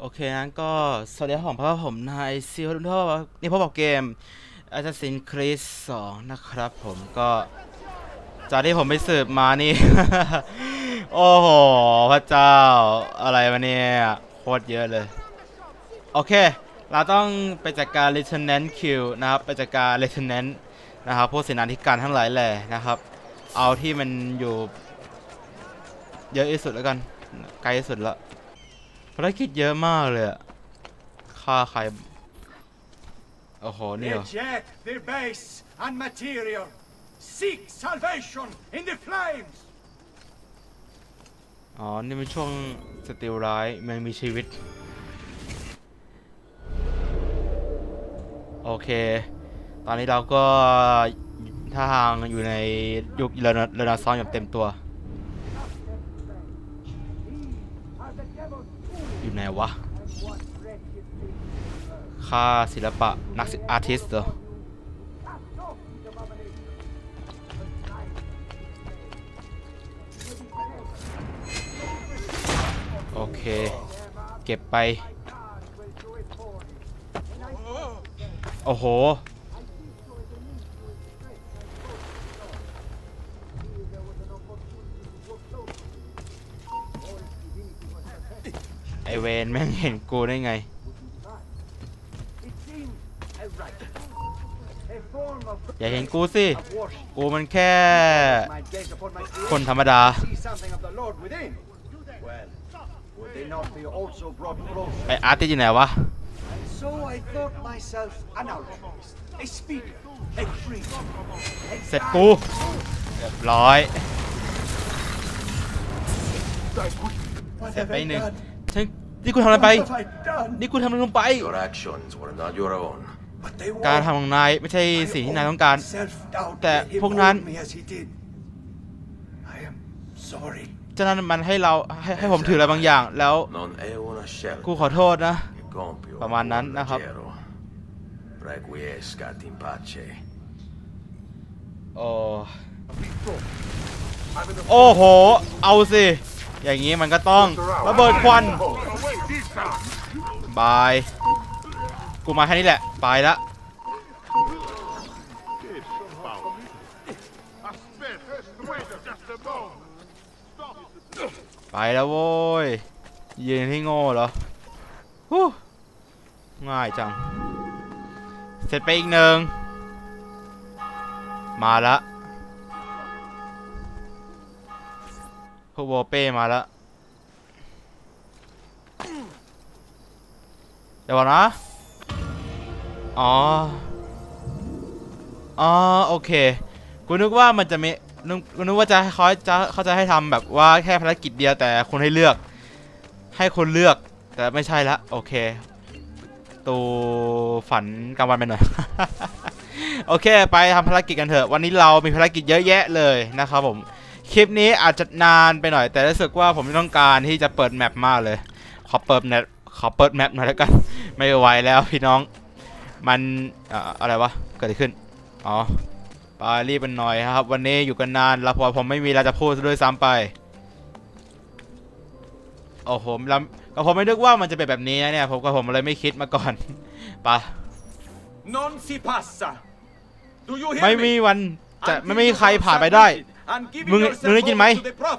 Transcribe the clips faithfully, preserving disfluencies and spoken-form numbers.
โอเคงั้นก็สวัสดีครับผมเพราะว่าผมนายซีโร่ท่อนี่พบกับเกม Assassin's Creed สองนะครับผมก็จากที่ผมไปสืบมานี่ โอ้โหพระเจ้าอะไรมาเนี่ยโคตรเยอะเลยโอเคเราต้องไปจัดการ Lieutenant Q นะครับไปจัดการ Lieutenant นะครับพวกเสนาธิการทั้งหลายแหล่นะครับเอาที่มันอยู่เยอะที่สุดแล้วกันไกลที่สุดละภารกิจเยอะมากเลยอะฆ่าใครโอ้โหนี่เหรอ Reject their base and material. Seek salvation in the flames. อ๋อนี่เป็นช่วงสติลร้ายมันมีชีวิตโอเคตอนนี้เราก็ท่าทางอยู่ในยุคเรเนซองส์อย่างเต็มตัวอยู่ไหนวะค่าศิลปะนักอาร์ติสต์เหรอโอเคเก็บไปโอ้โหไอเวนแม่งเห็นกูได้ไงอย่าเห็นกูสิกูมันแค่คนธรรมดาไออาร์ติสอยู่ไหนวะเสร็จกูเรียบร้อยเสร็จไปหนึ่งนี่กูทำอะไรไปนี่กูทำอะไรลงไปการทำของนายไม่ใช่สิ่งที่นายต้องการแต่พวกนั้นฉะนั้นมันให้เราให้ให้ผมถืออะไรบางอย่างแล้วกูขอโทษนะประมาณนั้นนะครับโอ้โอ้โหเอาสิอย่างนี้มันก็ต้องระเบิดควันบายกูมาแค่นี้แหละไปละไปแล้วโว้ยยืนที่โง่เหรอฮู้ง่ายจังเสร็จไปอีกหนึ่งมาละพวกโบเป้มาละเดี๋ยวก่อนนะอ๋ออ๋อโอเคกูนึกว่ามันจะมีกูนึกว่าจะเขาจะเขาจะให้ทำแบบว่าแค่ภารกิจเดียวแต่คนให้เลือกให้คนเลือกแต่ไม่ใช่ละโอเคตูฝันกลางวันไปหน่อย โอเคไปทำภารกิจกันเถอะวันนี้เรามีภารกิจเยอะแยะเลยนะครับผมคลิปนี้อาจจะนานไปหน่อยแต่รู้สึกว่าผมต้องการที่จะเปิดแมปมากเลยขอเปิดแมปขอเปิดแมปหน่อยแล้วกันไม่ไหวแล้วพี่น้องมันอะไรวะเกิดอะไรขึ้นอ๋อไปรีบเป็นหน่อยครับวันนี้อยู่กันนานแล้วพอผมไม่มีอะไรจะพูดด้วยซ้ำไปโอ้โหแล้วก็ผมไม่นึกว่ามันจะเป็นแบบนี้นะเนี่ยผมก็ผมเลยไม่คิดมาก่อนปะไม่มีวันจะไม่มีใครผ่านไปได้มึงมึงได้ยินไหม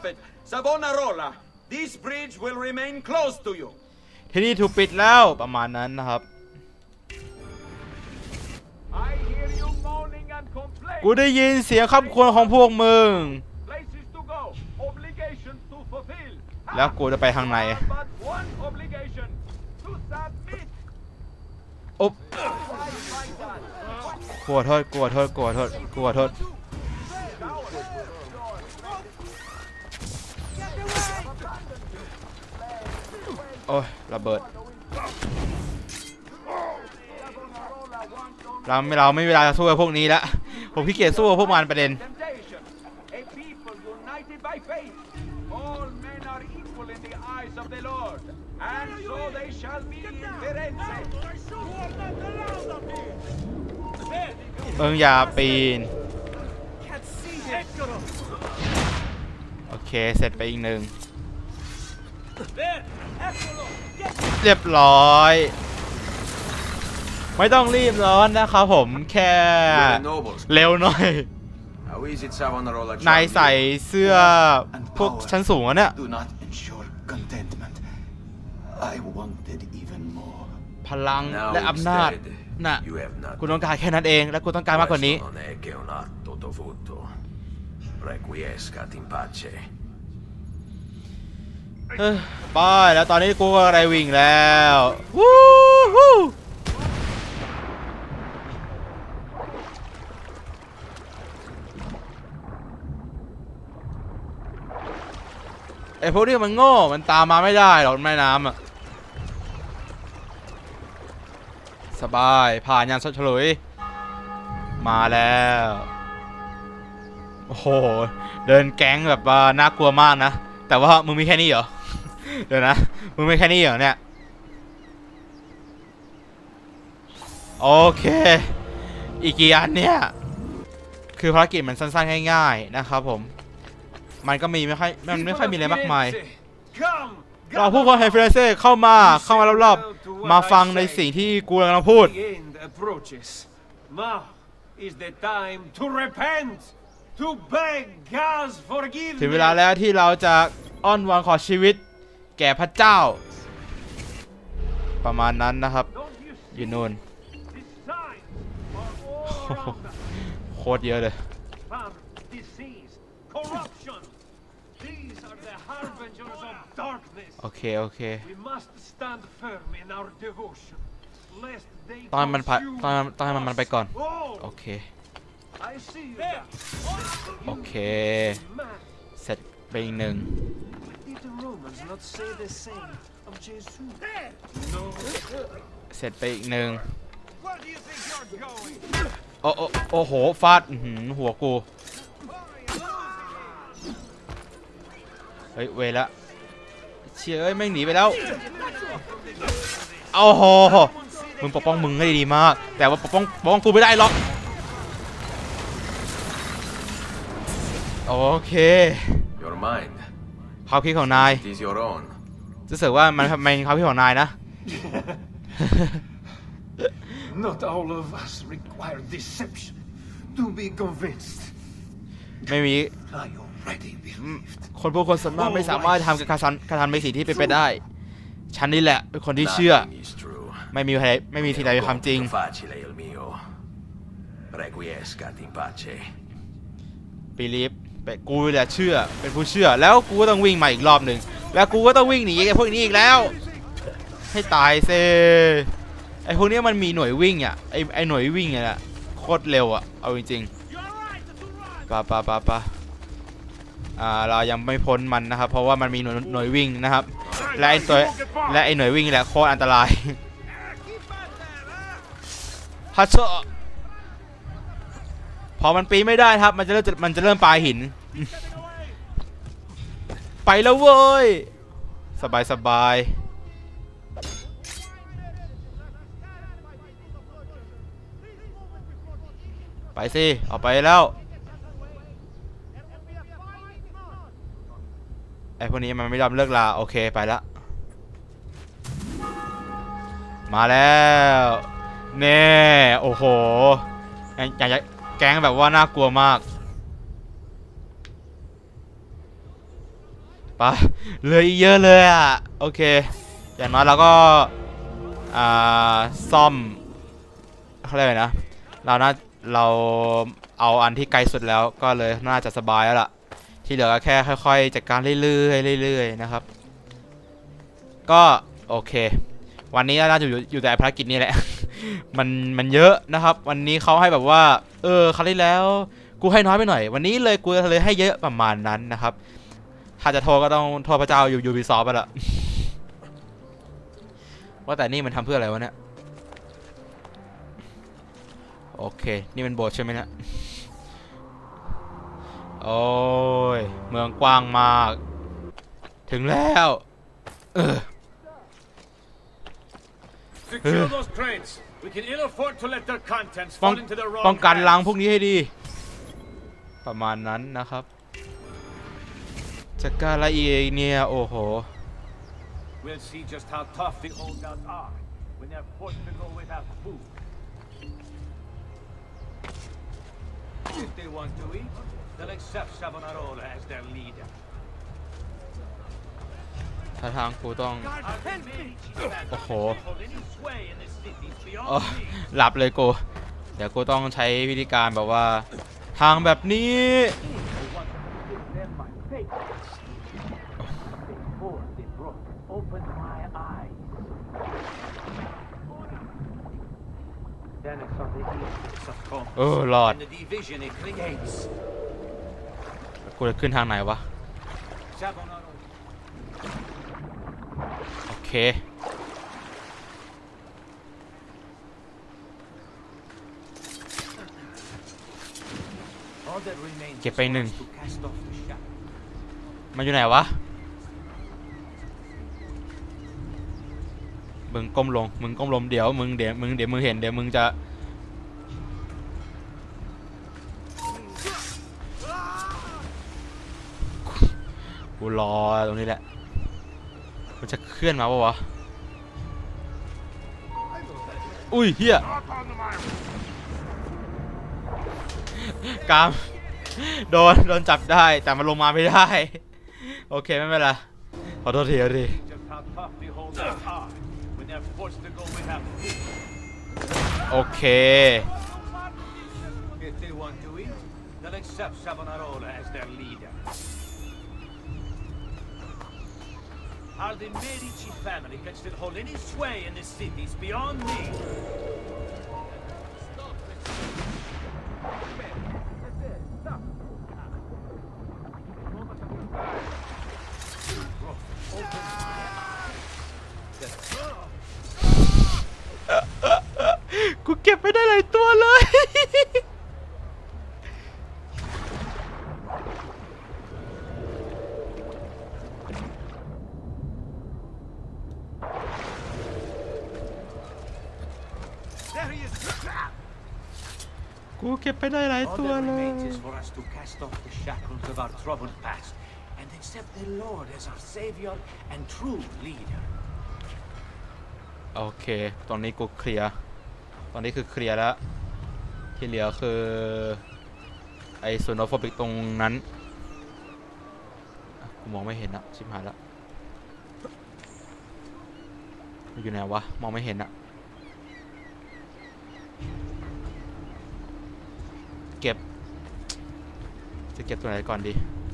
ที่นี่ถูกปิดแล้วประมาณนั้นนะครับกูได้ยินเสียงคำครวญของพวกมึงแล้วกูจะไปทางไหนอุ๊บกลัวโทษกลัวโทษกลัวโทษกลัวโทษโอ้ยระเบิดเราไม่เราไม่เวลาจะสู้กับพวกนี้แล้วผมขี้เกียจสู้กับพวกมันประเด็นเอิงอย่าปีนโอเคเสร็จไปอีกหนึ่งเรียบร้อยไม่ต้องรีบร้อนนะครับผมแค่เร็วหน่อยนายใส่เสื้อพวกชั้นสูงอะเนี่ยพลังและอำนาจน่ะคุณต้องการแค่นั้นเองและคุณต้องการมากกว่านี้เฮ้ยไปแล้วตอนนี้กูก็ได้วิ่งแล้ววู้ฮู้ไอ้พวกนี้มันโง่มันตามมาไม่ได้หรอกแม่น้ำอ่ะสบายผ่านยานสดเฉลยมาแล้วโอ้โหเดินแก๊งแบบว่าน่ากลัวมากนะแต่ว่ามึงมีแค่นี้เหรอเดี๋ยวนะมึงมีแค่นี้เหรอเนี่ยโอเคอีกกี่อันเนี่ยคือภารกิจมันสั้นๆง่ายๆนะครับผมมันก็มีไม่ค่อยมันไม่ค่อยมีอะไรมากมายเราผู้คนไฮเฟรเซ่เข้ามาเข้ามารอบๆมาฟังในสิ่งที่กูกำลังพูดถึงเวลาแล้วที่เราจะอ้อนวอนขอชีวิตแก่พระเจ้าประมาณนั้นนะครับอยู่นู่นโคตรเยอะเลยโอเคโอเคตอนมันผ่านตอนตอนมันมันไปก่อนโอเคโอเคเสร็จไปอีกหนึ่งเสร็จไปอีกหนึ่งโอ้โอ้โอ้โหฟาดหัวกูเฮ้ยเวละเชี่ยเอ้ยไม่หนีไปแล้วโอ้โหมึงปกป้องมึงให้ดีมากแต่ว่าปกป้องปกป้องกูไม่ได้หรอกโอเคความคิดของนายรู้สึกว่ามันเป็นความคิดของนายนะ Not all of us require deception to be convinced ไม่มีคนพวกคนส่วนมากไม่สามารถทำการการทำในสิ่งที่เป็นไปได้ฉันนี่แหละเป็นคนที่เชื่อไม่มีใครไม่มีสิ่งใดเป็นความจริงปีลีฟแต่กูแหละเชื่อเป็นผู้เชื่อแล้วกูก็ต้องวิ่งมาอีกรอบหนึ่งแล้วกูก็ต้องวิ่งหนีไอ้พวกนี้อีกแล้วให้ตายเซไอ้พวกนี้มันมีหน่วยวิ่งอ่ะไอ้ไอ้หน่วยวิ่งอ่ะโคตรเร็วอ่ะเอาจริงๆปะปะปะปะอ่าเรายังไม่พ้นมันนะครับเพราะว่ามันมีหน่วยหน่วยวิ่งนะครับและไอ้ตัวและไอ้หน่วยวิ่งแหละโคตรอันตรายฮัชเชอร์พอมันปีนไม่ได้ครับมันจะเริ่มมันจะเริ่มปาหินไปแล้วเว้ยสบายสบายไปสิออกไปแล้วไอ้พวกนี้มันไม่ยอมเลิกลาโอเคไปละมาแล้วเน่โอ้โหอยากจะแก๊งแบบว่าน่ากลัวมากปะเลยเยอะเลยอ่ะโอเคอย่างน้อยเราก็อ่าซ่อมเขาเรียกอะไรนะเราน่าเราเอาอันที่ไกลสุดแล้วก็เลยน่าจะสบายแล้วล่ะที่เหลือก็แค่ค่อยๆจัดการเรื่อยๆเรื่อยๆนะครับก็โอเควันนี้น่าจะอยู่อยู่แต่ภารกิจนี้แหละ มันมันเยอะนะครับวันนี้เขาให้แบบว่าเออคราวที่แล้วกูให้น้อยไปหน่อยวันนี้เลยกูเลยให้เยอะประมาณนั้นนะครับถ้าจะโทษก็ต้องโทษพระเจ้าอยู่ยูบีซอฟต์ไปละ ว่าแต่นี่มันทำเพื่ออะไรวะเนี่ยโอเคนี่เป็นโบสถ์ใช่ไหมนะโอ้ยเมืองกว้างมากถึงแล้วเออป้องกันลังพวกนี้ให้ดีประมาณนั้นนะครับจัดการอะไรอีกเนี่ยโอ้โห We'll see just how tough the holdouts are when they're forced to go without food. If they want to eat, they'll accept Savonarola as their leader. ถ้าทางกูต้องโอ้โห Hold any sway in this city อ๋อ beyond me. หลับเลยกูเดี๋ยวกูต้องใช้วิธีการแบบว่าทางแบบนี้ Open my eyes. Then it's on the east of Combs. เออรอด And the division it creates. กูจะขึ้นทางไหนวะ Savonarola. โอเค All that remains เก็บไปหนึ่ง is to cast off the shackles. มันอยู่ไหนวะมึงก้มลงมึงก้มลงเดี๋ยวมึงเดี๋ยวมึงเดี๋ยวมึงเห็นเดี๋ยวมึงจะกูรอตรงนี้แหละมันจะเคลื่อนมาปะวะอุ้ยเฮียกามโดนโดนจับได้แต่มันลงมาไม่ได้โอเคไม่เป็นไรขอโทษทีขอโทษที Just how tough the holdouts are when they're forced to go without food. โอเค If they want to eat, they'll accept Savonarola as their leader. How the Medici family can still hold any sway in the cities beyond me. Open my eyes. กูเก็บไปได้หลายตัวเลย There he is. กูเก็บไปได้หลาย All ตัว that เลย remains is for us to cast off the shackles of our troubled past and accept the Lord as our Savior and true leader. โอเคตอนนี้กูเคลียร์ตอนนี้คือเคลียร์แล้วที่เหลือคือไอ้โซโนโฟบิกตรงนั้นอ่ะกูมองไม่เห็นอะชิบหายแล้วมันอยู่ไหนวะมองไม่เห็นอะเก็บจะเก็บตัวไหนก่อนดี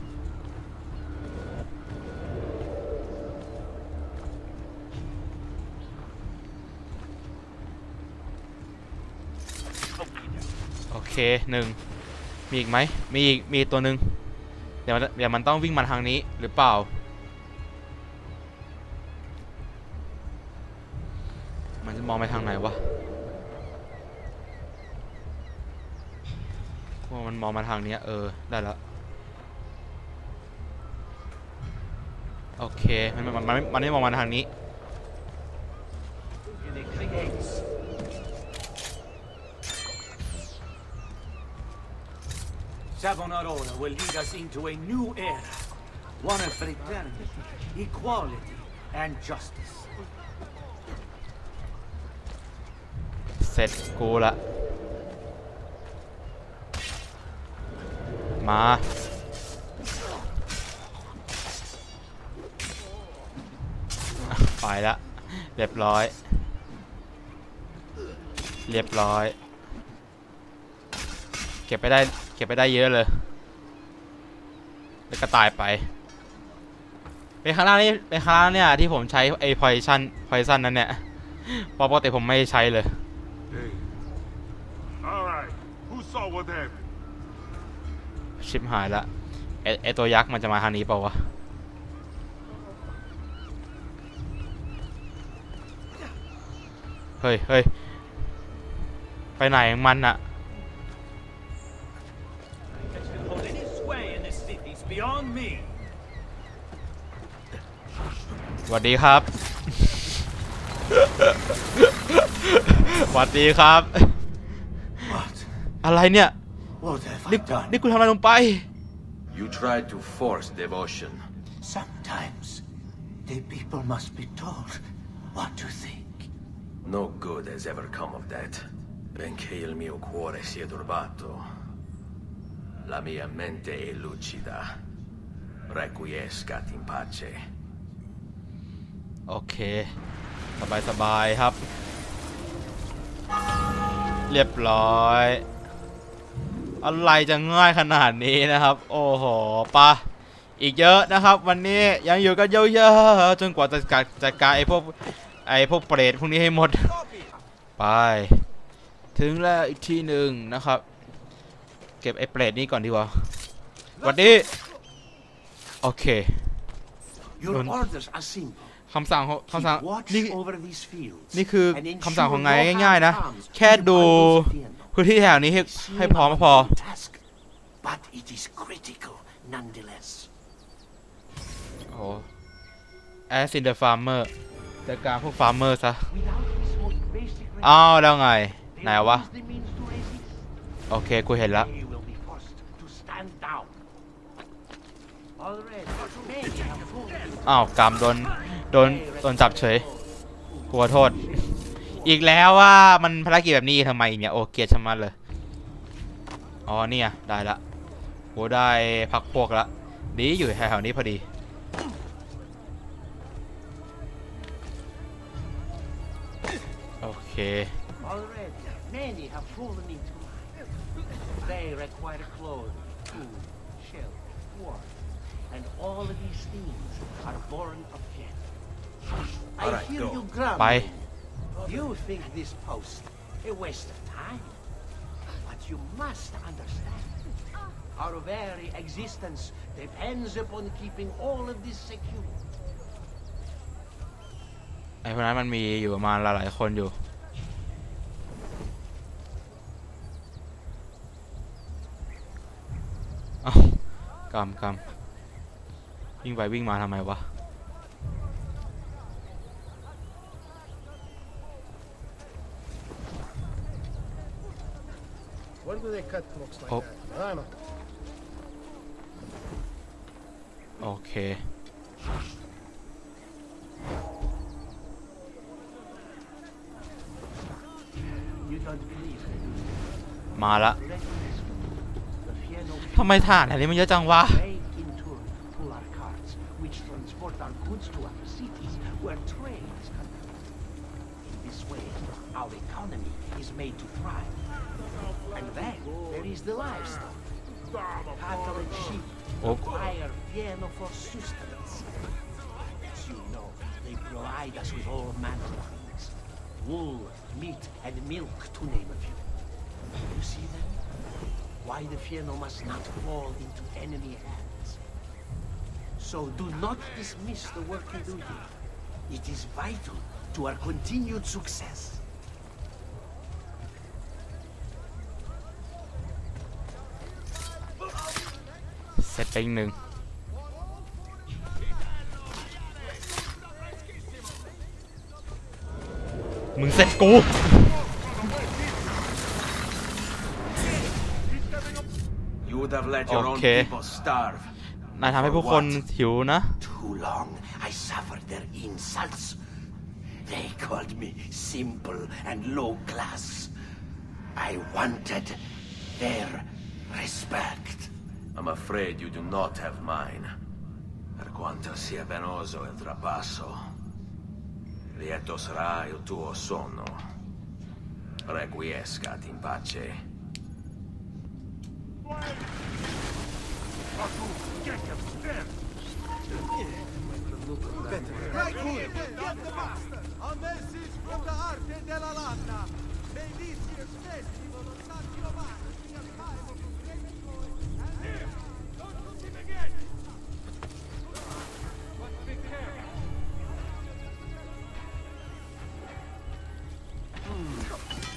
โอเคหนึ่งมีอีกไหมมีอีกมีตัวหนึ่งเดี๋ยวมันเดี๋ยวมันต้องวิ่งมาทางนี้หรือเปล่ามันจะมองไปทางไหนวะว่ามันมองมาทางนี้เออได้แล้วโอเคมันมันมันมันไม่มองมาทางนี้ It creates. Savonarola will lead us into a new era, one of fraternity, equality, and justice. เสร็จกูละมาไปละเรียบร้อยเรียบร้อยเก็บไปได้เก็บไปได้เยอะเลยแล้วก็ตายไปเป็นครั้งแรกนี่เป็นครั้งแรกเนี่ยที่ผมใช้ไอ้พอยชั่นพอยชั่นนั้นเนี่ยปกติผมไม่ใช้เลย Hey. All right. Who saw what happened? ชิบหายละไอ้ไอ้ตัวยักษ์มันจะมาทางนี้เปล่าวะเฮ้ยเฮ้ยไปไหนของมันอะ Can still hold any sway in the cities beyond me. สวัสดีครับสวัสดีครับ What? อะไรเนี่ย What have I นี่ done? นี่กูทำอะไรลงไป You tried to force devotion. Sometimes The people must be told what to think. No good has ever come of that. Benché il mio cuore sia turbato, la mia mente è lucida. Requiescat in pace. โอเคสบายสบายครับเรียบร้อยอะไรจะง่ายขนาดนี้นะครับโอ้โหปะอีกเยอะนะครับวันนี้ยังอยู่กันเยอะๆจนกว่าจะจัดการไอ้พวกไอ้พวกเปรตพวกนี้ให้หมดไปถึงแล้วอีกทีหนึ่งนะครับเก็บไอ้เปรตนี้ก่อนดีกว่าวันนี้โอเค Your orders are simple. คำสั่งคำสั่ง Keep watch นี่ over these fields นี่คือ and ensure คำสั่งของไง no ง่ายๆนะ harm comes แค่ to the ดู vitals of Vienna. พื้นที่แถวนี้ให้ It seems ให้พร้อมก็พอ a daunting task, but it is critical nonetheless. โอ้แอสซินเดอร์ฟาร์เมอร์จัดการพวกฟาร์มเมอร์ซะ Without this most basic อ้าวแล้วไง they ไหนวะ lose the means to resist. โอเคกูเห็นละ They will be forced to stand down. Already, many have fallen. อ้าวกรรมโดนโดนโดนจับเฉยกลัวโทษอีกแล้วว่ามันภารกิจแบบนี้ทำไมเนี่ยโอเกลียดชะมัดเลยอ๋อเนี่ยได้ละโหได้พักพวกละดีอยู่แถวๆนี้พอดีโอเค Already, many have fallen into line. They require clothing, food, shelter, water, and all of these things are born of Vienna. I All right, hear go. you ไป grumbling. You think this post a waste of time, but you must understand. Our very existence depends upon keeping all of this secure. ไอ้พวกนั้นมันมีอยู่ประมาณหลายๆคนอยู่อ้าวกรรมกรรมวิ่งไปวิ่งมาทำไมวะ When do they cut clocks like Oh. that? I don't know. โอเค You don't believe it. มาละ The Fieno ทำไมฐานแถวนี้มันเยอะจังวะ Trade in turn pull our carts, which transport our goods to our cities, where trade is conducted. In this way, our economy is made to thrive. And then there is the livestock. Cattle and sheep Oh. require Vienna for sustenance. As you know, they provide us with all manner of things. Wool, meat, and milk, to name a few. You see then? Why the Fieno must not fall into enemy hands. So do not dismiss the work you do here. It is vital to our continued success. เสร็จไปอีกหนึ่งมึงเสร็จกู You would have let your own Okay. people starve. นายทำให้ผู้คนหิวนะ Too long I suffered their insults. They called me simple and low class. I wanted their respect. I'm afraid you do not have mine. Per quanto sia penoso il trapasso, lieto sarà il tuo sonno. Requiescat in pace. Get him, stand! Hmm.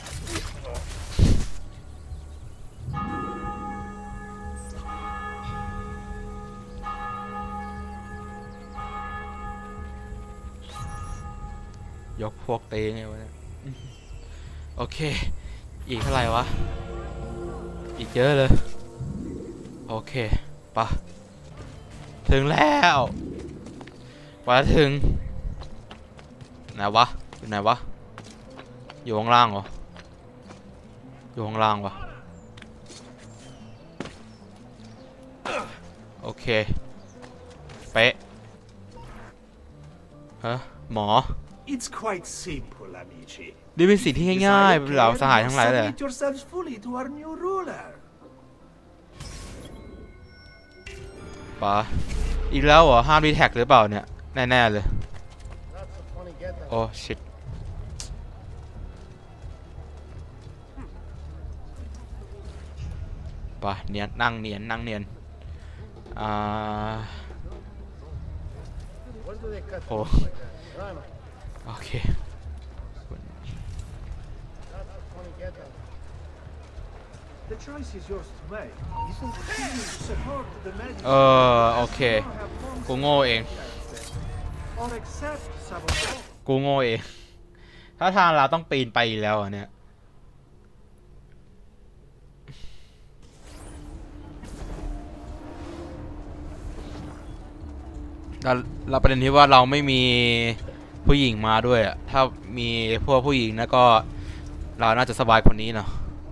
ยกพวกตีไงวะเนี่ยโอเคอีกเท่าไหร่วะอีกเยอะเลยโอเคปะถึงแล้วกว่าจะถึงไหนวะอยู่ไหนวะอยู่ข้างล่างเหรออยู่ข้างล่างวะโอเคเป๊ะฮะหมอ It's quite simple, amici. นี่เป็นสิ่งที่ง่ายๆเหล่าสหายทั้งหลายเลย Submit yourselves fully to our new ruler. ปะอีกแล้วเหรอห้ามรีแท็กหรือเปล่าเนี่ยแน่ๆเลยโอ้ชิตปะเนียนนั่งเนียนนั่งเนียนอ่าโอ้โอเค The choice is yours to make. You can continue to support the medics เออโอเคกูโง่เอง or accept Savonarola. กูโง่เองถ้าทางเราต้องปีนไปอีกแล้วอ่ะเนี่ยเราเราประเด็นที่ว่าเราไม่มีผู้หญิงมาด้วยอ่ะถ้ามีพวกผู้หญิงนะก็เราน่าจะสบายกว่านี้เนาะ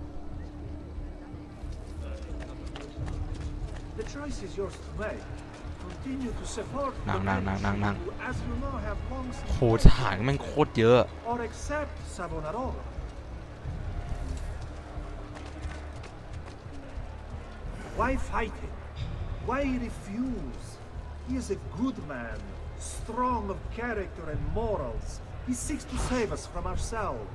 The choice is yours to make. Continue to support the นั่งนั่งนั่งนั่งนั่ง medics who, as you know, have long โหทหารแม่งโคตรเยอะ or accept Savonarola. Why fight him? Why refuse? He is a good man, strong of character and morals. He seeks to save us from ourselves.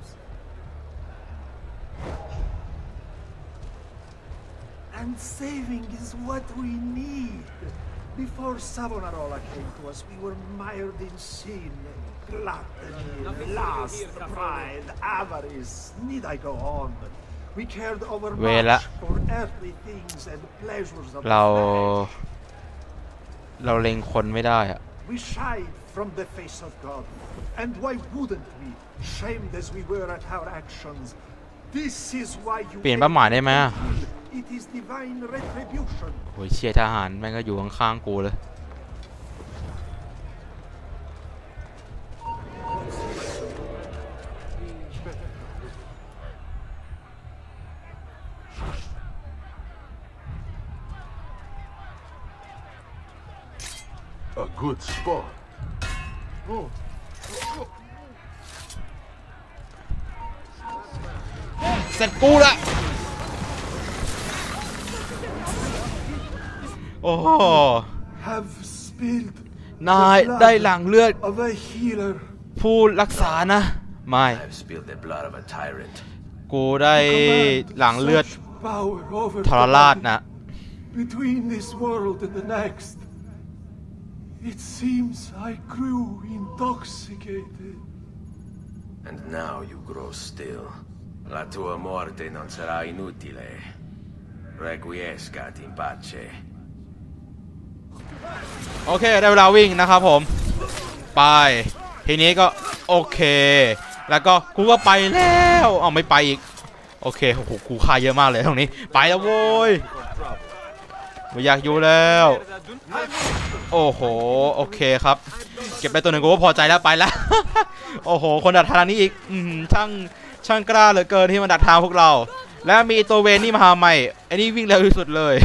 And saving is what we need. Before Savonarola came to us, we were mired in sin, gluttony, lust, pride, avarice. Need I go on? We cared overmuch for earthly things and pleasures of เรา the flesh. เราเล็งคนไม่ได้อะ We shied from the face of God. And why wouldn't we? Shamed as we were at our actions. This is why you เปลี่ยนเป้าหมายได้ไหม It is divine retribution. โอ้ยเชี่ยทหารแม่งก็อยู่ข้างๆกูเลย A good spot. เสร็จกูละโอ้โห Have spilled นายได้หลั่งเลือด of a healer. ผู้รักษานะไม่ I've spilled the blood of a tyrant. กูได้หลั่งเลือด Such power over ทรราชนะ between this world and the next. It seems I grew intoxicated. And now you grow still. La tua morte non sarà inutile. Requiescat in pace. โอเคได้เวลาวิ่งนะครับผมไปทีนี้ก็โอเคแล้วก็กูก็ไปแล้วเอาไม่ไปอีกโอเคโอ้โหกูฆ่าเยอะมากเลยตรงนี้ไปแล้วโว้ยไม่อยากอยู่แล้วโอ้โหโอเคครับเก็บไปตัวหนึ่งกูก็พอใจแล้วไปแล้ว โอ้โหคนดักทางนี้อีกอืมช่างช่างกล้าเหลือเกินที่มาดักทางพวกเราแล้วมีตัวเวนนี่มาหาใหม่อันนี้วิ่งเร็วที่สุดเลย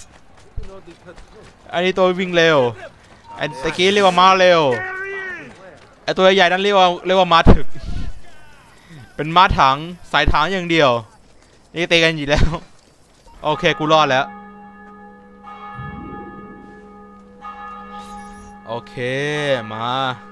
อันนี้ตัววิ่งเร็วไอ้ตะกี้เรียกว่าม้าเร็วไอ้ตัวใหญ่นั้นเรียกว่าเรียกว่าม้าถึกเป็นม้าถังสายถังอย่างเดียวนี่ตีกันอยู่แล้วโอเคกูรอดแล้วโอเคมา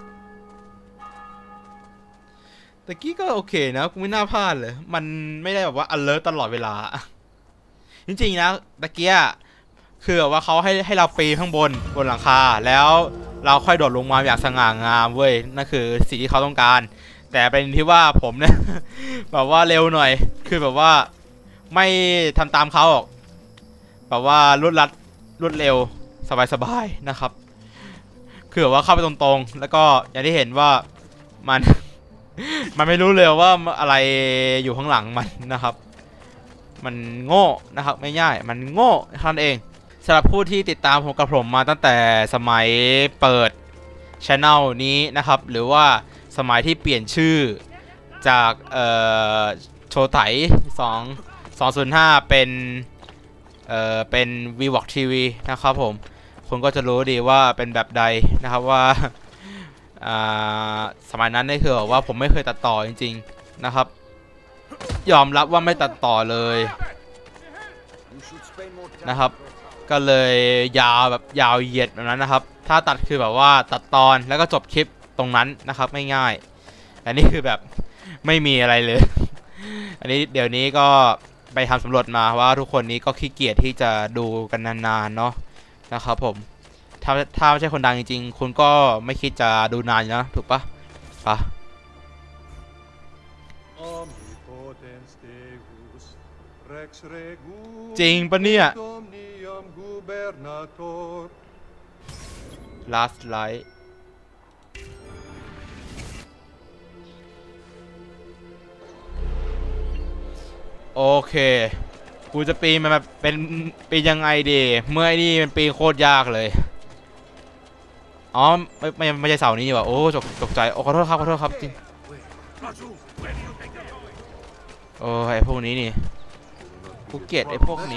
ตะกี้ก็โอเคนะกูไม่น่าพลาดเลยมันไม่ได้แบบว่า alert ตลอดเวลาจริงๆนะตะกี้คือแบบว่าเขาให้ให้เราปีนข้างบนบนหลังคาแล้วเราค่อยโดดลงมาอย่างสง่างามเว้ยนั่นคือสิ่งที่เขาต้องการแต่เป็นที่ว่าผมเนี่ย แบบว่าเร็วหน่อยคือแบบว่าไม่ทำตามเขาหรอกแบบว่ารวดรัดรวดเร็วสบายๆนะครับคือแบบว่าเข้าไปตรงๆแล้วก็อย่างที่เห็นว่ามัน มันไม่รู้เลยว่าอะไรอยู่ข้างหลังมันนะครับมันโง่นะครับไม่ง่ายมันโง่เท่านั้นเองสำหรับผู้ที่ติดตามผมกับผมมาตั้งแต่สมัยเปิด channel นี้นะครับหรือว่าสมัยที่เปลี่ยนชื่อจากเอ่อโชไถสอง สองศูนย์ห้าเป็นเอ่อเป็น วี วอล์ก ที วี นะครับผมคุณก็จะรู้ดีว่าเป็นแบบใดนะครับว่าสมัยนั้นนี่คือว่าผมไม่เคยตัดต่อจริงๆนะครับยอมรับว่าไม่ตัดต่อเลยนะครับก็เลยยาวแบบยาวเหยียดแบบนั้นนะครับถ้าตัดคือแบบว่าตัดตอนแล้วก็จบคลิปตรงนั้นนะครับไม่ง่ายอันนี้คือแบบไม่มีอะไรเลยอันนี้เดี๋ยวนี้ก็ไปทำสำรวจมาว่าทุกคนนี้ก็ขี้เกียจที่จะดูกันนานๆเนาะนะครับผมถ้าถ้าไม่ใช่คนดังจริงๆคุณก็ไม่คิดจะดูนานนะถูกปะปะจริงปะเนี่ย last light โอเคกูจะปีนมันแบบเป็นปีนยังไงดีเมื่อไอ้นี่มันปีนโคตรยากเลยอ๋อไม่ไม่ไม่ใช่เสานี้ว่ะโอ้ตกตกใจโอ้ขอโทษครับขอโทษครับจริงโอ้ไอพวกนี้นี่กูเกลียดไอพวกนี้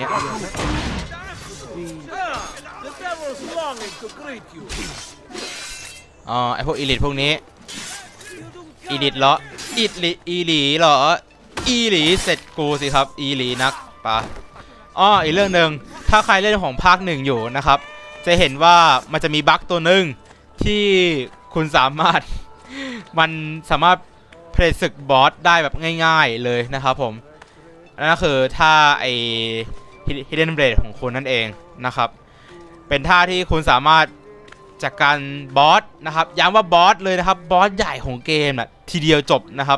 อ๋อไอพวกอีลิทพวกนี้อีลิทเหรออีลิอีหลีเหรออีหลีเสร็จกูสิครับอีหลีนักปะอ้ออีกเรื่องหนึ่งถ้าใครเล่นของภาคหนึ่งอยู่นะครับจะเห็นว่ามันจะมีบั๊กตัวหนึ่งที่คุณสามารถมันสามารถเพลย์ศึกบอสได้แบบง่ายๆเลยนะครับผมนั่นก็คือท่าไอ Hidden Blade ของคุณนั่นเองนะครับเป็นท่าที่คุณสามารถจัดการบอสนะครับย้ำว่าบอสเลยนะครับบอสใหญ่ของเกมน่ะทีเดียวจบนะครับ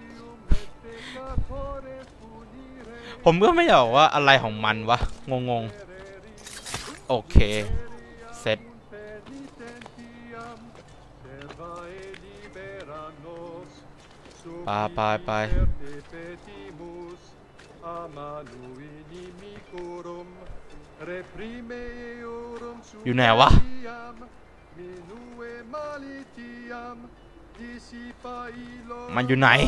ผมก็ไม่บอกว่าอะไรของมันวะงงๆโอเคเสร็จไปไปไปอยู่ไหนวะมันอยู่ไหน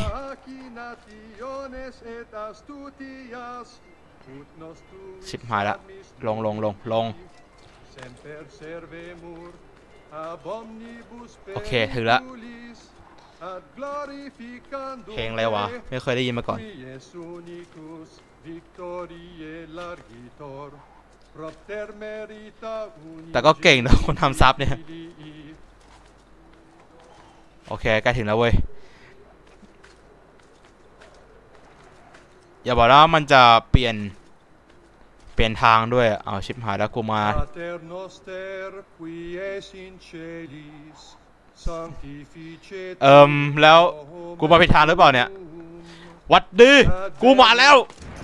ชิบหายละลงลงลงลงโอเคถึงละเพลงอะไรวะไม่เคยได้ยินมาก่อนแต่ก็เก่งนะคนทำซับเนี่ยโอเคใกล้ถึงแล้วเว้ยอย่าบอกว่ามันจะเปลี่ยนเปลี่ยนทางด้วยเอาชิบหายแล้วกูมาเอิมแล้วกูมาผิดทางหรือเปล่าเนี่ยวัดดีกูมาแล้ว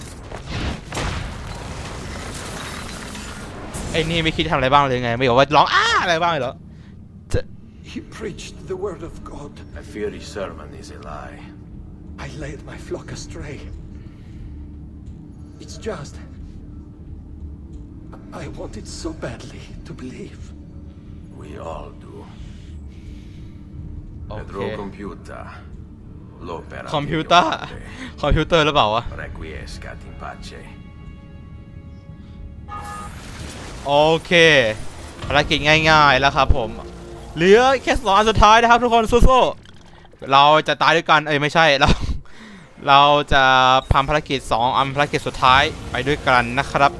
ไอ้นี่ไม่คิดทำอะไรบ้างเลยไงไม่บอกว่าร้องอ้าอะไรบ้างเหรอ He preached the word of God. I fear his sermon is a lie. I led my flock astray. It's just I wanted so badly to believe. We all do. Okay. Pedro computer. L'opera. คอมพิวเตอร์คอมพิวเตอร์หรือเปล่าวะ Requiescat in pace. โอเคภารกิจง่ายๆแล้วครับผมเหลือแค่สองอันสุดท้ายนะครับทุกคนสู้ๆเราจะตายด้วยกันเอ้ยไม่ใช่เราเราจะทำภารกิจสองอันภารกิจสุดท้ายไปด้วยกันนะครับ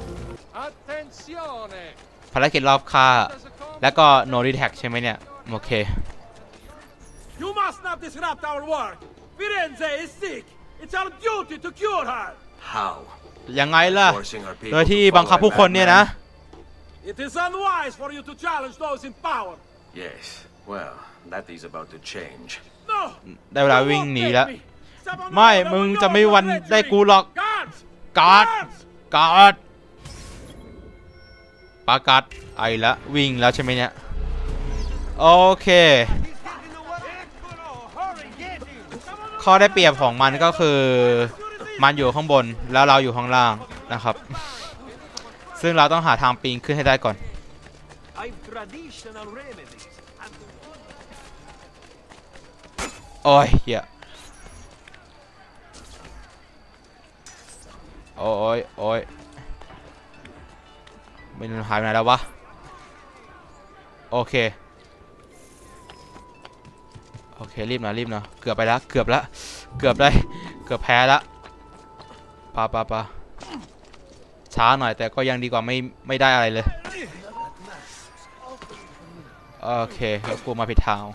ภารกิจรอบค่าแล้วก็ no detect ใช่ไหมเนี่ยโอเค You must not disrupt our work. Firenze is sick. It's our duty to cure her. How? ยังไงล่ะโดยที่บังคับผู้คนเนี่ยนะ It is unwise for you to challenge those in power. Yes. Well, that is about to change. No. ได้เวลาวิ่งหนีแล้วไม่มึงจะไม่วันได้กูหรอกการ์ดการ์ดปากัดไอละวิ่งแล้วใช่ไหมเนี่ยโอเคข้อได้เปรียบของมันก็คือมันอยู่ข้างบนแล้วเราอยู่ข้างล่างนะครับซึ่งเราต้องหาทางปีนขึ้นให้ได้ก่อนโอ้ยเหี้ยโอ้ยโอ้ยมันหายไปไหนแล้ววะโอเคโอเครีบนะรีบนะเกือบไปแล้วเกือบแล้วเกือบได้เกือบแพ้แล้วปะปะปะช้าหน่อยแต่ก็ยังดีกว่าไม่ไม่ได้อะไรเลยโอเคแล้วกูมาผิดทาง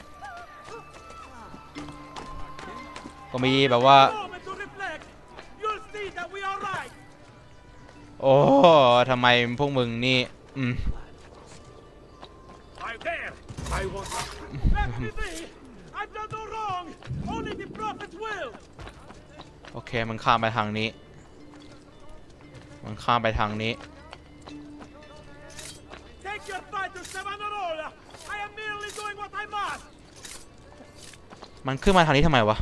ก็มีแบบว่าโอ้ทำไมพวกมึงนี่อืมโอเคมันข้ามไปทางนี้มันข้ามไปทางนี้มันขึ้นมาทางนี้ทำไมวะ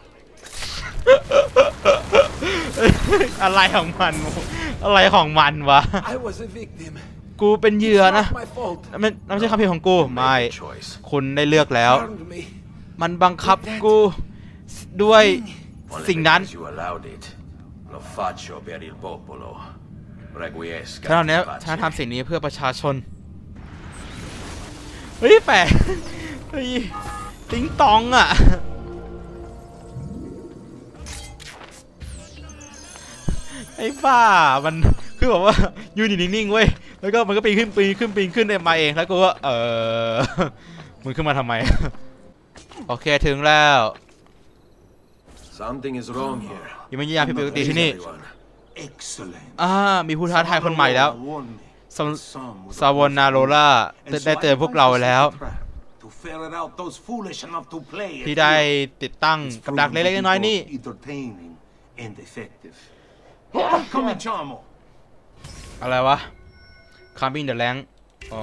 อะไรของมันอะไรของมันวะ I was a victim. กูเป็นเหยื่อนะ Not my fault. มันไม่ใช่ความผิดของกูไม่คุณได้เลือกแล้ว Harmed me. มันบังคับกูด้วยสิ่งนั้น You allowed it. Lo faccio per il popolo. Requiesca. ฉันเอาเนี้ยฉันทำสิ่งนี้เพื่อประชาชนเฮ้ยแปลกเฮ้ยติ๊งตองอ่ะไอ้บ้ามันคือแบบว่ายืนอยู่นิ่งๆเว้ยแล้วก็มันก็ปีนขึ้นปีนขึ้นปีนขึ้นมาเองแล้วกูก็เออมึงขึ้นมาทำไมโอเคถึงแล้ว Something is wrong here. ยังไม่ยามผิดปกติที่นี่ Excellent. อ่ามีผู้ท้าทายคนใหม่แล้วซาวนาโรล่าได้เตือนพวกเราแล้ว To ferret out those foolish enough to play. ที่ได้ติดตั้งกับดักเล็กๆน้อยๆนี่ Entertaining and effective. Come in, Chamo. อะไรวะ Coming the Rank อ๋อ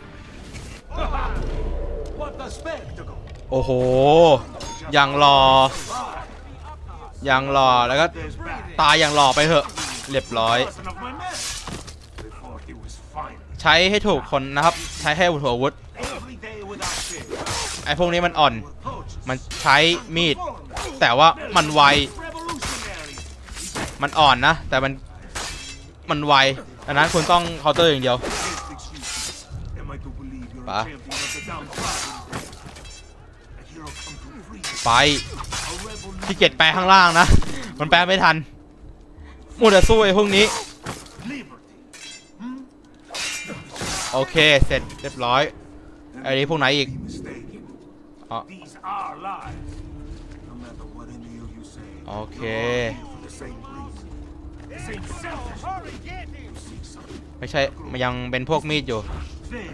What a spectacle. โอ้โหอย่างหล่ออย่างหล่อแล้วก็ตายอย่างหล่อไปเถอะเรียบร้อย Of my men. Before he was fine. ใช้ให้ถูกคนนะครับใช้ให้ถูกอาวุธ Every day without fail. ไอ้พวกนี้มันอ่อน Approaches. มันใช้มีดแต่ว่ามันไว Revolutionary. มันอ่อนนะแต่มันมันไวดังนั้นคุณต้องเคาน์เตอร์อย่างเดียว Against excuses. Am I to believe you're Ba. a champion of the downtrodden? A hero come to free. ไป A ที่ revolution. เกียจแปลข้างล่างนะมันแปลไม่ทันมัวแต่สู้ไอ้พวกนี้ Liberty. โอเคเสร็จเรียบร้อยไอ้นี้พวกไหนอีก Be mistaken. Uh. These are lies. No matter what any of you say. Okay. you're all here for the same reason. The same selfish. Hurry, get him. Seek something. ไม่ใช่มันยังเป็นพวกมีดอยู่ Then.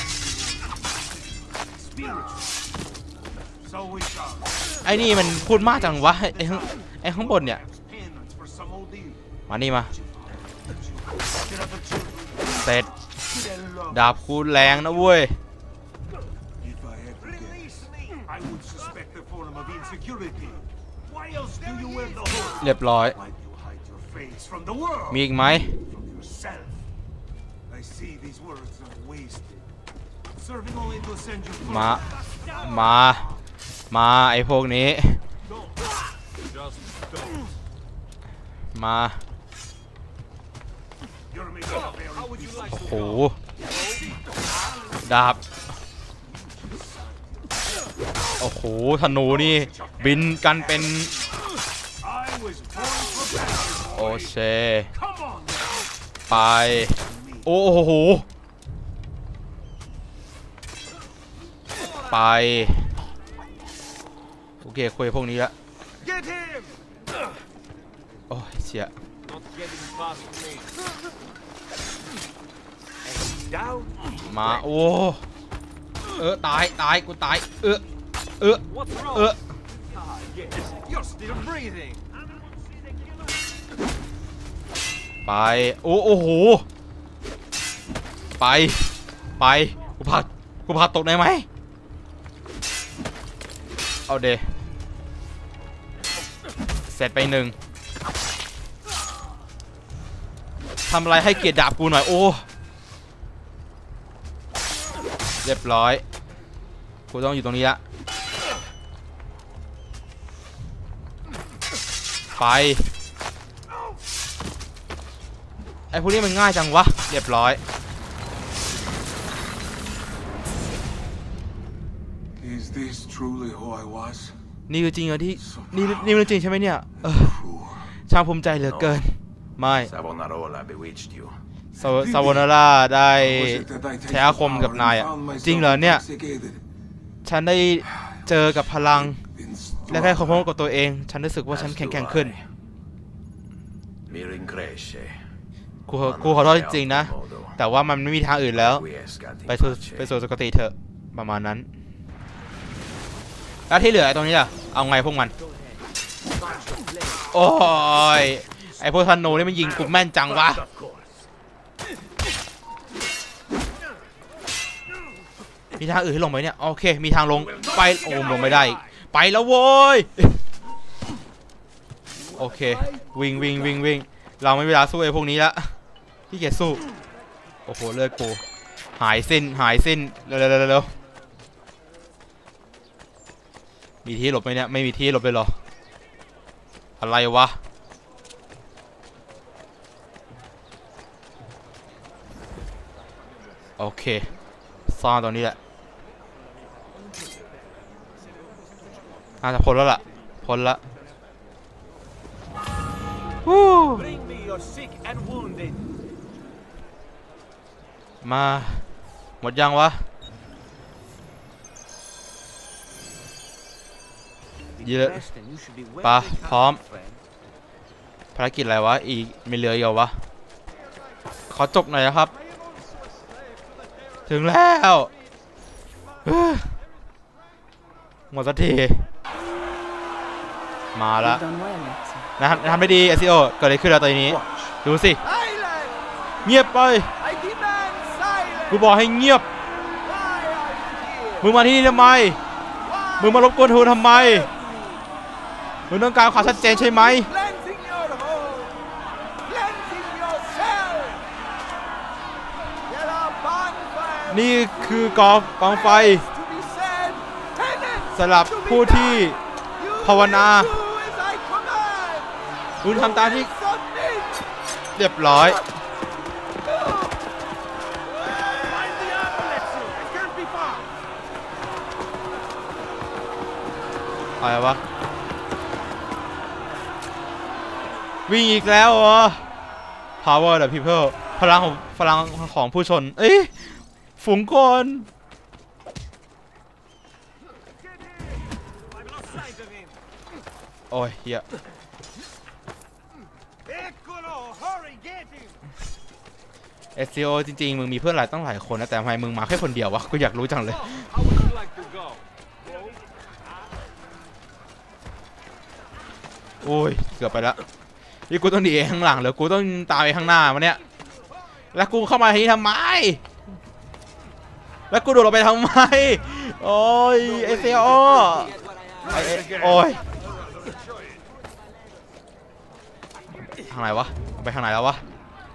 Spiritual. So we shall. ไอ้นี่มันพูดมากจังวะไอ้ข้างไอ้ข้างบนเนี่ย Penance for some old deal. มานี่มา Get up the children. เสร็จ Their love. ดาบคูแรงนะเว้ย If I had to guess, I would suspect a form of insecurity. Why else do you wear the hood? เรียบร้อย Why do you hide your face from the world? มีอีกไหม From yourself. I see these words are wasted. Serving only to send you มา further. มา มาไอ้พวกนี้ Don't. Just don't. มา You're making a very How would you like โอ้โหดาบโอ้โหธนูนี่บินกันเป็น I was born for battle, โอ boy. เค Come on. ไปโอ้โหไปโอเคคุยพวกนี้ละ Get him. โอ้ยเชี่ย Not getting past me. And down. มาโอ้เออตายตายกูตายเออเออ What's เอ wrong? อ Ah, yes. You're still breathing. ไปโอ้โอ้โหไปไปกูพากูพาตกได้ไหมเอาเดเสร็จไปหนึ่งทำอะไรให้เกียรติดาบกูหน่อยโอ้เรียบร้อยกูต้องอยู่ตรงนี้ละไปไอ้พวกนี้มันง่ายจังวะเรียบร้อย Is this truly who I was? นี่คือจริงเหรอที่นี่นี่มันจริงใช่ไหมเนี่ยเออช่างภูมิใจเหลือเกินไม่ Savonarola bewitched you. ซาวนาร่าได้ใช้อาคมกับนายอ่ะจริงเหรอเนี่ยฉันได้เจอกับพลังและแค่ความพบกับตัวเองฉันรู้สึกว่าฉันแข็งแกร่งขึ้นกูกูขอโทษจริงๆนะแต่ว่ามันไม่มีทางอื่นแล้วไปสู่ไปสู่สุคติเถอะประมาณนั้นแล้วที่เหลือตรงนี้ล่ะเอาไงพวกมันโอ้ยไอพวกธนูนี่มันยิงกูแม่นจังวะมีทางอื่นให้ลงไหมเนี่ยโอเคมีทางลงไปโอ้ลงไม่ได้ไปแล้วโว้ยโอเควิ่งวิ่งวิ่งวิ่งเราไม่มีเวลาสู้ไอ้พวกนี้ละที่เกียจสู้โอ้โหเลือดกูหายสิ้นหายสิ้นเร็วเร็วเร็วมีที่หลบไหมเนี่ยไม่มีที่หลบเลยเหรออะไรวะโอเคซ่อนตรงนี้แหละน่าจะพ้นแล้วล่ะพ้นละมาหมดยังวะเยอะปะพร้อมภารกิจอะไรวะอีกไม่เหลืออีกเหรอวะขอจบหน่อยนะครับถึงแล้วหมดสักทีมาแล้วนะทำได้ดีเอสซีโอเกิดอะไรขึ้นแล้วตอนนี้ดูสิเงียบไปกูบอกให้เงียบมึงมาที่นี่ทำไมมึงมารบกวนทูทำไมมึงต้องการความชัดเจนใช่ไหมนี่คือกองกองไฟสำหรับผู้ที่ภาวนาคุณทำตามที่เรียบร้อยอะไรวะวิ่งอีกแล้วเหรอ Power the people พลังของพลังของผู้ชนเอ้ยฝูงคนโอ้ยเฮียเอสซีโอจริงๆมึงมีเพื่อนหลายตั้งหลายคนนะแต่ทำไมมึงมาแค่คนเดียววะกูอยากรู้จังเลยโอ้ยเกือบไปแล้วนี่กูต้องหนีข้างหลังหรือกูต้องตามไปข้างหน้ามาเนี่ยแล้วกูเข้ามาที่นี่ทำไมแล้วกูโดดลงไปทำไมโอ้ยเอสซีโอโอ้ยทางไหนวะไปทางไหนแล้ววะ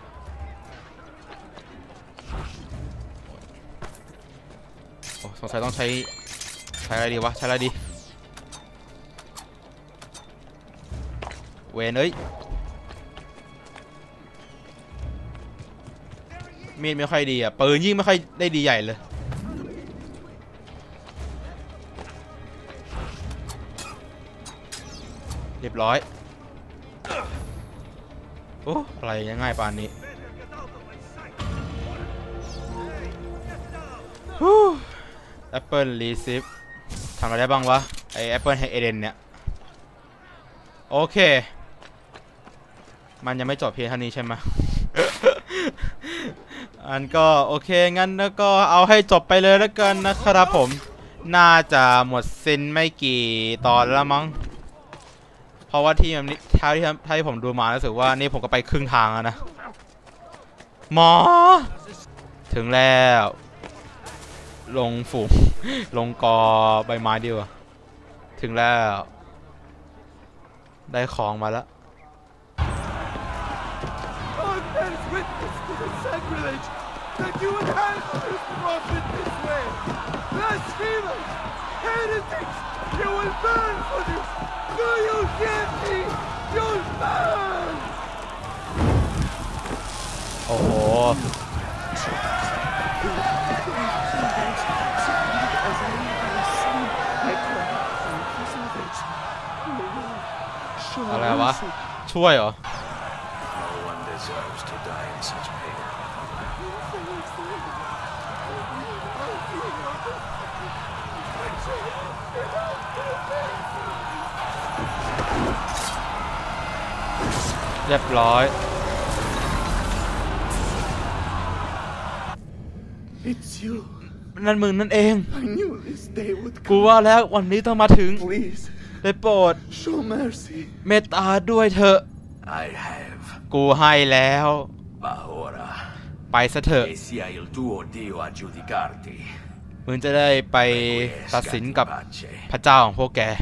โอ้สงสัยต้องใช้ใช้อะไรดีวะใช้อะไรดีเวนเอ้ยมีดไม่ค่อยดีอ่ะปืนยิ่งไม่ค่อยได้ดีใหญ่เลยเรียบร้อยโอ้อะไรง่ายปานนี้แอปเปิลรีซิฟทำอะไรได้บ้างวะไอแอปเปิลเอเดนเนี่ยโอเคมันยังไม่จบเพียงเท่านี้ใช่ไหม อันก็โอเคงั้นแล้วก็เอาให้จบไปเลยแล้วกันนะครับผมน่าจะหมดสิ้นไม่กี่ตอนแล้วมั้งเพราะว่าที่มันท้ายที่ท้ายที่ผมดูมารู้สึกว่านี่ผมก็ไปครึ่งทางแล้วนะหมอถึงแล้วลงฝูงลงกอใบไม้ดีกว่าถึงแล้วได้ของมาแล้ว That you would handle this prophet this way. Blasphemers, heretics, you will burn for this. Do you hear me? You อะไรวะช่วยเหรอ No one deserves to die in such pain. เรียบร้อย It's you. นั่นมึงนั่นเอง I knew this day would กู come. ว่าแล้ววันนี้ต้องมาถึง Please, ได้โปรด show mercy. เมตตาด้วยเถอะ I have. กูให้แล้ว Ma ora ไปซะเถอะ che sia il tuo Dio a giudicarti. มึงจะได้ไปตัดสินกับ Pace. พระเจ้าของพวกแก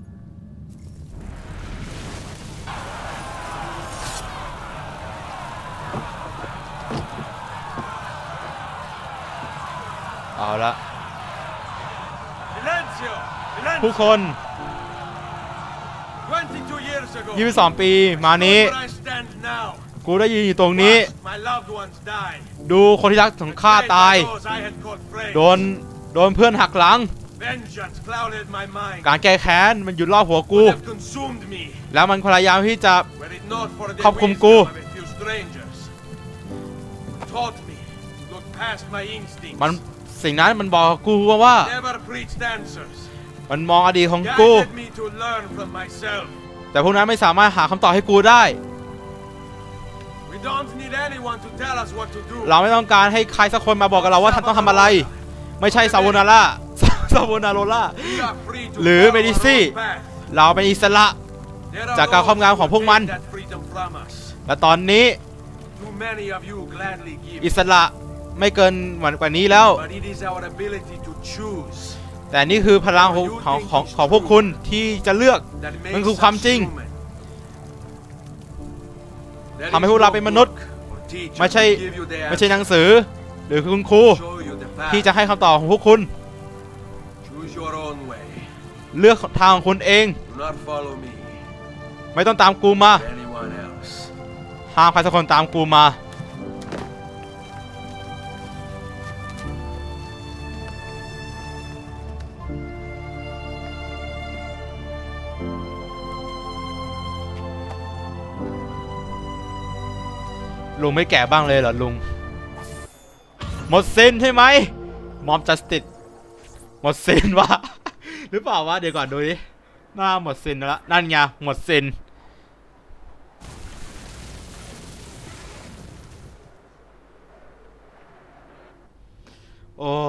เอาละ Silenzio! ผู้คน twenty-two years ago. ยี่สิบสองปีมานี้ Where I stand now. กูได้ยืนอยู่ตรงนี้ My loved ones died. ดูคนที่รักของข้าตาย Those I had called friends. โดน โดนเพื่อนหักหลัง Vengeance clouded my mind. การแก้แค้นมันอยู่รอบหัวกู Would have consumed me. แล้วมันพยายามที่จะ Were it not for the ครอบคลุม wisdom กู of a few strangers. Taught me to look past my instincts. มันสิ่งนั้นมันบอกกูว่าว่า Never preached answers. มันมองอดีตของกู Guided me to learn from myself. แต่พวกนั้นไม่สามารถหาคำตอบให้กูได้ We don't need anyone to tell us what to do. เราไม่ต้องการให้ใครสักคนมาบอกกับเราว่าท่านต้องทำอะไร ไม่ใช่ซาวูนาร่า ซาวูนาโรล่า We are free to หรือ follow เมดิ our ซี่ own path. เราเป็นอิสระ There are จากการครอบงำของพวกมัน those who take that freedom from us. และตอนนี้ Too many of you gladly give. อิสระไม่เกินหวันกว่านี้แล้ว But it is our ability to choose แต่นี่คือพลังของของของของพวกคุณที่จะเลือก that มัน makes คือความ us จริง human. There ทำให้ is พวกเรา no เป็นมนุษย์ book or teacher ไม่ใช่ to give you the ไม่ใช่หนัง answer. สือ หรือคุณครู Show you the path. ที่จะให้คำตอบของพวกคุณ Choose your own way. เลือกทางของคุณเอง Do not follow me. ไม่ต้องตามกูมา Anyone else. ห้ามใครสักคนตามกูมา ลุงไม่แก่บ้างเลยเหรอลุง หมดสินใช่ไหมมอมจัสติสหมดสินวะ หรือเปล่าวะเดี๋ยวก่อนดูดิหน้าหมดสินแล้วนั่นไงหมดสินโอ้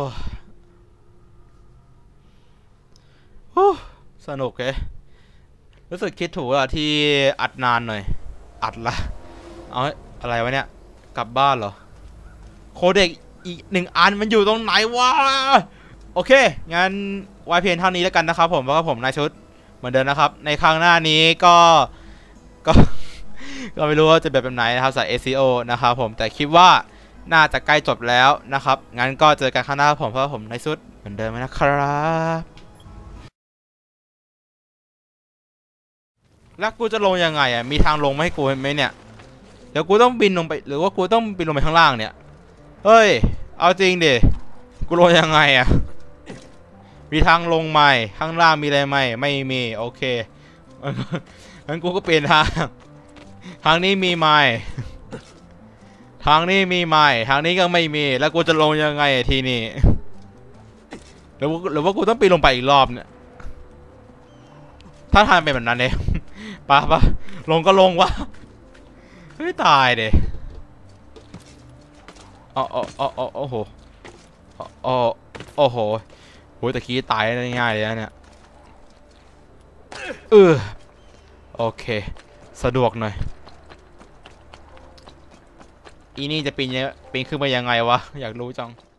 โอ้สนุกเลยรู้สึกคิดถูกอะที่อัดนานหน่อยอัดละเอาอะไรวะเนี่ยกลับบ้านเหรอโคเด็กอีกหนึ่งอันมันอยู่ตรงไหนวะโอเคงั้นไว้เพียงเท่านี้แล้วกันนะครับผมแล้วก็ผมนายชุดเหมือนเดิมนะครับในครั้งหน้านี้ก็ก็ ก็ไม่รู้ว่าจะแบบแบบไหนนะครับสาย เอ ซี โอ นะครับผมแต่คิดว่าน่าจะใกล้จบแล้วนะครับงั้นก็เจอกันครั้งหน้าครับผมเพราะผมนายชุดเหมือนเดิมนะครับแล้วกูจะลงยังไงอ่ะมีทางลงมาให้กูไหมเนี่ยเดี๋ยวกูต้องบินลงไปหรือว่ากูต้องบินลงไปข้างล่างเนี่ยเฮ้ยเอาจริงดิกูลงยังไงอ่ะมีทางลงไหมข้างล่างมีอะไรไหมไม่มีโอเคงั้นกูก็เปลี่ยนทางทางนี้มีไหมทางนี้มีไหมทางนี้ก็ไม่มีแล้วกูจะลงยังไงทีนี้หรือว่าหรือว่ากูต้องปีนลงไปอีกรอบเนี่ยถ้าทางเป็นแบบนั้นเนี่ยปะปะลงก็ลงวะเฮ้ยตายเด้อ๋ออ๋ออ๋อโอ้โหอ๋อโอ้โหโหตะกี้ตายง่ายเลยนะเนี่ยเออโอเคสะดวกหน่อยอีนี่จะปีนปีนขึ้นมายังไงวะอยากรู้จัง